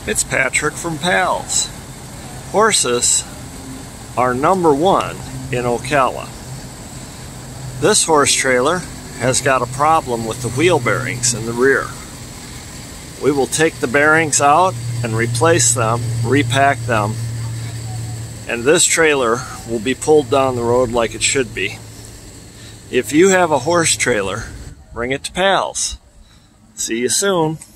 It's Patrick from Pals. Horses are #1 in Ocala. This horse trailer has got a problem with the wheel bearings in the rear. We will take the bearings out and replace them, repack them, and this trailer will be pulled down the road like it should be. If you have a horse trailer, bring it to Pals. See you soon.